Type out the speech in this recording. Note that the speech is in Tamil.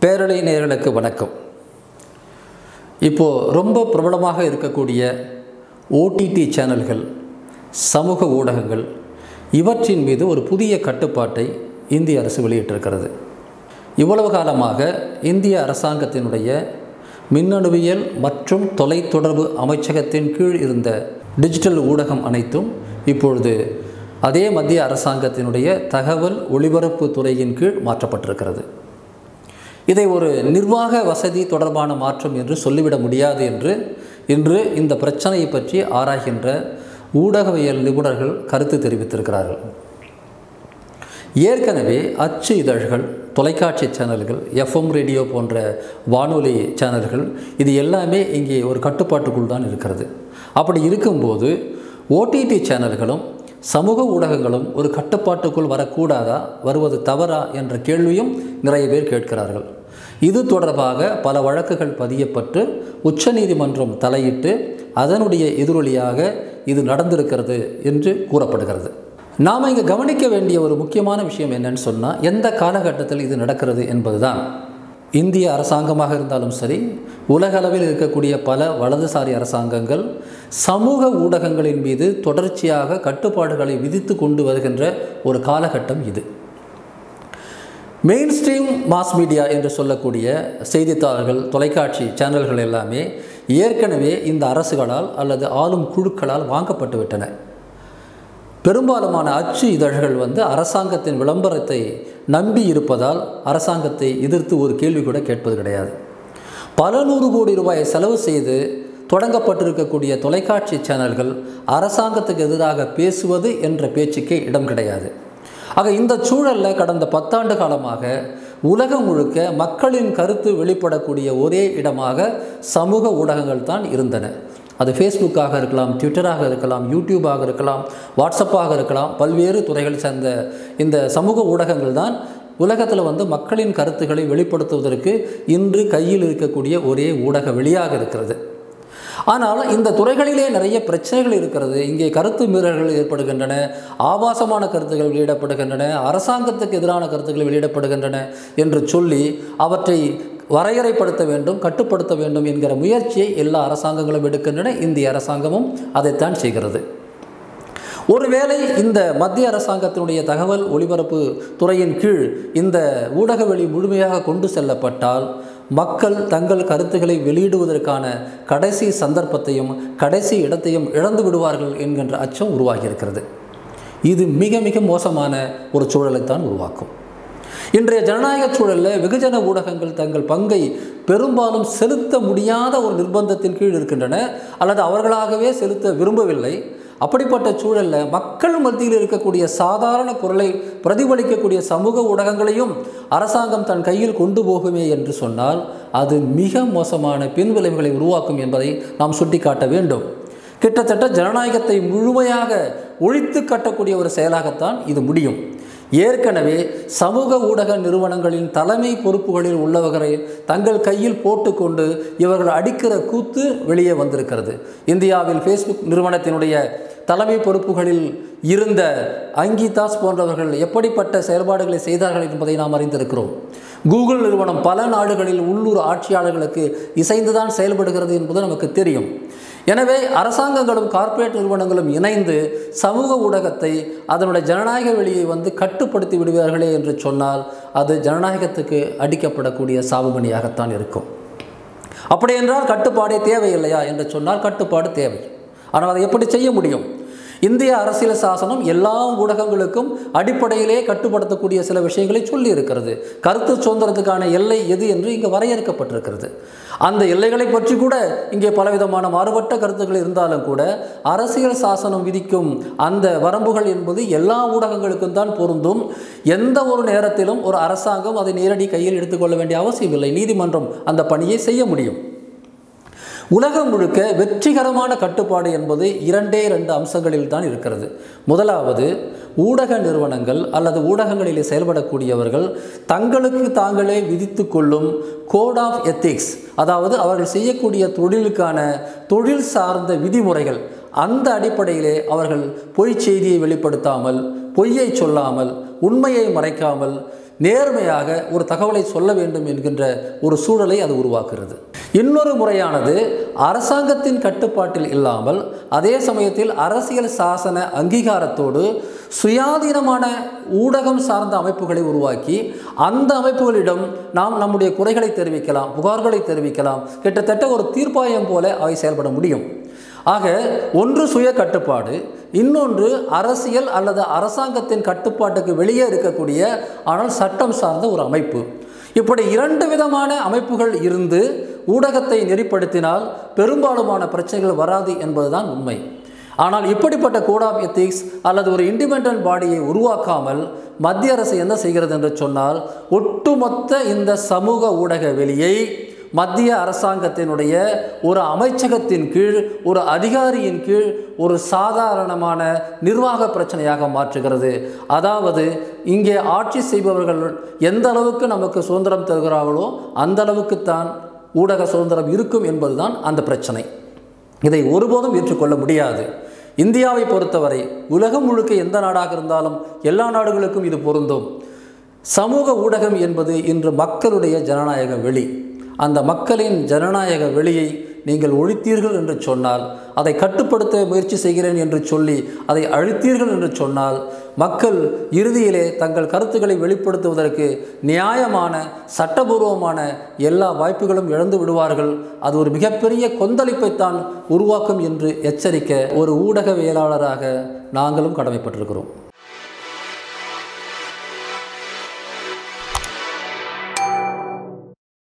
பேரலை நேயர்களுக்கு வணக்கம். இப்போது ரொம்ப பிரபலமாக இருக்கக்கூடிய ஓடிடி சேனல்கள், சமூக ஊடகங்கள் இவற்றின் மீது ஒரு புதிய கட்டுப்பாட்டை இந்திய அரசு வெளியிட்டிருக்கிறது. இவ்வளவு காலமாக இந்திய அரசாங்கத்தினுடைய மின்னணுவியல் மற்றும் தொலைத்தொடர்பு அமைச்சகத்தின் கீழ் இருந்த டிஜிட்டல் ஊடகம் அனைத்தும் இப்பொழுது அதே மத்திய அரசாங்கத்தினுடைய தகவல் ஒளிபரப்பு துறையின் கீழ் மாற்றப்பட்டிருக்கிறது. இதை ஒரு நிர்வாக வசதி தொடர்பான மாற்றம் என்று சொல்லிவிட முடியாது என்று இன்று இந்த பிரச்சனையை பற்றி ஆராய்கின்ற ஊடகவியல் நிபுணர்கள் கருத்து தெரிவித்திருக்கிறார்கள். ஏற்கனவே அச்சு இதழ்கள், தொலைக்காட்சி சேனல்கள், எஃப்எம் ரேடியோ போன்ற வானொலி சேனல்கள் இது எல்லாமே இங்கே ஒரு கட்டுப்பாட்டுக்குள் தான் இருக்கிறது. அப்படி இருக்கும்போது ஓடிடி சேனல்களும் சமூக ஊடகங்களும் ஒரு கட்டுப்பாட்டுக்குள் வரக்கூடாதா, வருவது தவறா என்ற கேள்வியும் நிறைய பேர் கேட்கிறார்கள். இது தொடர்பாக பல வழக்குகள் பதியப்பட்டு உச்சநீதிமன்றம் தலையிட்டு அதனுடைய எதிரொலியாக இது நடந்திருக்கிறது என்று கூறப்படுகிறது. நாம் இங்கே கவனிக்க வேண்டிய ஒரு முக்கியமான விஷயம் என்னன்னு சொன்னால், எந்த காலகட்டத்தில் இது நடக்கிறது என்பதுதான். இந்திய அரசாங்கமாக இருந்தாலும் சரி, உலகளவில் இருக்கக்கூடிய பல வலதுசாரி அரசாங்கங்கள் சமூக ஊடகங்களின் மீது தொடர்ச்சியாக கட்டுப்பாடுகளை விதித்து கொண்டு வருகின்ற ஒரு காலகட்டம் இது. மெயின் ஸ்ட்ரீம் மாஸ் மீடியா என்று சொல்லக்கூடிய செய்தித்தாள்கள், தொலைக்காட்சி சேனல்கள் எல்லாமே ஏற்கனவே இந்த அரசுகளால் அல்லது ஆளும் குழுக்களால் வாங்கப்பட்டு விட்டன. பெரும்பாலுமான அச்சு இதழ்கள் அரசாங்கத்தின் விளம்பரத்தை நம்பி இருப்பதால் அரசாங்கத்தை எதிர்த்து ஒரு கேள்வி கூட கேட்பது கிடையாது. பல நூறு கோடி ரூபாயை செலவு செய்து தொடங்கப்பட்டிருக்கக்கூடிய தொலைக்காட்சி சேனல்கள் அரசாங்கத்துக்கு எதிராக பேசுவது என்ற பேச்சுக்கே இடம் கிடையாது. ஆக இந்த சூழலில் கடந்த 10 ஆண்டு காலமாக உலகம் முழுக்க மக்களின் கருத்து வெளிப்படக்கூடிய ஒரே இடமாக சமூக ஊடகங்கள் தான் இருந்தன. அது ஃபேஸ்புக்காக இருக்கலாம், ட்விட்டராக இருக்கலாம், யூடியூபாக இருக்கலாம், வாட்ஸ்அப்பாக இருக்கலாம், பல்வேறு துறைகள் சேர்ந்த இந்த சமூக ஊடகங்கள் தான் உலகத்தில் மக்களின் கருத்துக்களை வெளிப்படுத்துவதற்கு இன்று கையில் இருக்கக்கூடிய ஒரே ஊடக வெளியாக இருக்கிறது. ஆனால் இந்த துறைகளிலே நிறைய பிரச்சனைகள் இருக்கிறது. இங்கே கருத்து மீறல்கள் ஏற்படுகின்றன, ஆபாசமான கருத்துக்கள் வெளியிடப்படுகின்றன, அரசாங்கத்துக்கு எதிரான கருத்துக்கள் வெளியிடப்படுகின்றன என்று சொல்லி அவற்றை வரையறைப்படுத்த வேண்டும், கட்டுப்படுத்த வேண்டும் என்கிற முயற்சியை எல்லா அரசாங்கங்களும் எடுக்கின்றன. இந்திய அரசாங்கமும் அதைத்தான் செய்கிறது. ஒருவேளை இந்த மத்திய அரசாங்கத்தினுடைய தகவல் ஒளிபரப்பு துறையின் கீழ் இந்த ஊடக வெளி முழுமையாக கொண்டு செல்லப்பட்டால் மக்கள் தங்கள் கருத்துக்களை வெளியிடுவதற்கான கடைசி சந்தர்ப்பத்தையும் கடைசி இடத்தையும் இழந்து விடுவார்கள் என்கின்ற அச்சம் உருவாகியிருக்கிறது. இது மிக மிக மோசமான ஒரு சூழலைத்தான் உருவாக்கும். இன்றைய ஜனநாயக சூழலில் வெகுஜன ஊடகங்கள் தங்கள் பங்கை பெரும்பாலும் செலுத்த முடியாத ஒரு நிர்பந்தத்தின் கீழ் இருக்கின்றன, அல்லது அவர்களாகவே செலுத்த விரும்பவில்லை. அப்படிப்பட்ட சூழலில் மக்கள் மத்தியில் இருக்கக்கூடிய சாதாரண குரலை பிரதிபலிக்கக்கூடிய சமூக ஊடகங்களையும் அரசாங்கம் தன் கையில் கொண்டு போகுமே என்று சொன்னால் அது மிக மோசமான பின்விளைவுகளை உருவாக்கும் என்பதை நாம் சுட்டிக்காட்ட வேண்டும். கிட்டத்தட்ட ஜனநாயகத்தை முழுமையாக ஒழித்து கட்டக்கூடிய ஒரு செயலாகத்தான் இது முடியும். ஏற்கனவே சமூக ஊடக நிறுவனங்களின் தலைமை பொறுப்புகளில் உள்ளவர்களை தங்கள் கையில் போட்டுக்கொண்டு இவர்கள் அடிக்கிற கூத்து வெளியே வந்திருக்கிறது. இந்தியாவில் ஃபேஸ்புக் நிறுவனத்தினுடைய தலைமை பொறுப்புகளில் இருந்த அங்கிதாஸ் போன்றவர்கள் எப்படிப்பட்ட செயல்பாடுகளை செய்தார்கள் என்பதை நாம் அறிந்திருக்கிறோம். கூகுள் நிறுவனம் பல நாடுகளில் உள்ளூர் ஆட்சியாளர்களுக்கு இசைந்துதான் செயல்படுகிறது என்பது நமக்கு தெரியும். எனவே அரசாங்கங்களும் கார்ப்பரேட் நிறுவனங்களும் இணைந்து சமூக ஊடகத்தை அதனுடைய ஜனநாயக வெளியை கட்டுப்படுத்தி விடுவார்களே என்று சொன்னால் அது ஜனநாயகத்துக்கு அடிக்கப்படக்கூடிய சாபமணியாகத்தான் இருக்கும். அப்படி என்றால் கட்டுப்பாடே தேவையில்லையா என்று சொன்னால் கட்டுப்பாடு தேவை. ஆனால் அதை எப்படி செய்ய முடியும்? இந்திய அரசியல் சாசனம் எல்லா ஊடகங்களுக்கும் அடிப்படையிலே கட்டுப்படுத்தக்கூடிய சில விஷயங்களை சொல்லி இருக்கிறது. கருத்து சுதந்திரத்துக்கான எல்லை எது என்று இங்கே வரையறுக்கப்பட்டிருக்கிறது. அந்த எல்லைகளை பற்றி கூட இங்கே பலவிதமான மாறுபட்ட கருத்துக்கள் இருந்தாலும் கூட அரசியல் சாசனம் விதிக்கும் அந்த வரம்புகள் என்பது எல்லா ஊடகங்களுக்கும் தான் பொருந்தும். எந்த ஒரு நேரத்திலும் ஒரு அரசாங்கம் அதை நேரடி கையில் எடுத்துக்கொள்ள வேண்டிய அவசியம் இல்லை. நீதிமன்றம் அந்த பணியை செய்ய முடியும். உலகம் முழுக்க வெற்றிகரமான கட்டுப்பாடு என்பது 2 அம்சங்களில் தான் இருக்கிறது. முதலாவது, ஊடக நிறுவனங்கள் அல்லது ஊடகங்களிலே செயல்படக்கூடியவர்கள் தங்களுக்கு தாங்களே விதித்து கொள்ளும் கோட் ஆஃப் எத்திக்ஸ், அதாவது அவர்கள் செய்யக்கூடிய தொழிலுக்கான தொழில் சார்ந்த விதிமுறைகள், அந்த அடிப்படையிலே அவர்கள் பொய் செய்தியை வெளிப்படுத்தாமல், பொய்யை சொல்லாமல், உண்மையை மறைக்காமல் நேர்மையாக ஒரு தகவலை சொல்ல வேண்டும் என்கின்ற ஒரு சூழலை அது உருவாக்குகிறது. இன்னொரு முறையானது அரசாங்கத்தின் கட்டுப்பாட்டில் இல்லாமல் அதே சமயத்தில் அரசியல் சாசன அங்கீகாரத்தோடு சுயாதீனமான ஊடகம் சார்ந்த அமைப்புகளை உருவாக்கி அந்த அமைப்புகளிடம் நாம் நம்முடைய குறைகளை தெரிவிக்கலாம், புகார்களை தெரிவிக்கலாம். கிட்டத்தட்ட ஒரு தீர்ப்பாயம் போல அவை செயல்பட முடியும். ஆக ஒன்று சுய கட்டுப்பாடு, இன்னொன்று அரசியல் அல்லது அரசாங்கத்தின் கட்டுப்பாட்டுக்கு வெளியே இருக்கக்கூடிய ஆனால் சட்டம் சார்ந்த ஒரு அமைப்பு. இப்படி இரண்டு விதமான அமைப்புகள் இருந்து ஊடகத்தை நெறிப்படுத்தினால் பெரும்பாலுமான பிரச்சனைகள் வராது என்பதுதான் உண்மை. ஆனால் இப்படிப்பட்ட கோட் ஆஃப் எத்திக்ஸ் அல்லது ஒரு இண்டிபெண்டன்ட் பாடியை உருவாக்காமல் மத்திய அரசு என்ன செய்கிறது என்று சொன்னால், ஒட்டுமொத்த இந்த சமூக ஊடக வெளியை மத்திய அரசாங்கத்தினுடைய ஒரு அமைச்சகத்தின் கீழ், ஒரு அதிகாரியின் கீழ் ஒரு சாதாரணமான நிர்வாக பிரச்சனையாக மாற்றுகிறது. அதாவது இங்கே ஆட்சி செய்பவர்கள் எந்த அளவுக்கு நமக்கு சுதந்திரம் தருகிறார்களோ அந்த அளவுக்குத்தான் ஊடக சுதந்திரம் இருக்கும் என்பதுதான் அந்த பிரச்சனை. இதை ஒருபோதும் ஏற்றுக்கொள்ள முடியாது. இந்தியாவை பொறுத்தவரை உலகம் முழுக்க எந்த நாடாக இருந்தாலும் எல்லா நாடுகளுக்கும் இது பொருந்தும். சமூக ஊடகம் என்பது இன்று மக்களுடைய ஜனநாயக வெளி. அந்த மக்களின் ஜனநாயக வெளியை நீங்கள் ஒழித்தீர்கள் என்று சொன்னால், அதை கட்டுப்படுத்த முயற்சி செய்கிறேன் என்று சொல்லி அதை அழித்தீர்கள் என்று சொன்னால், மக்கள் இறுதியிலே தங்கள் கருத்துக்களை வெளிப்படுத்துவதற்கு நியாயமான சட்டபூர்வமான எல்லா வாய்ப்புகளும் இழந்து விடுவார்கள். அது ஒரு மிகப்பெரிய கொந்தளிப்பைத்தான் உருவாக்கும் என்று எச்சரிக்க ஒரு ஊடகவியலாளராக நாங்களும் கடமைப்பட்டிருக்கிறோம்.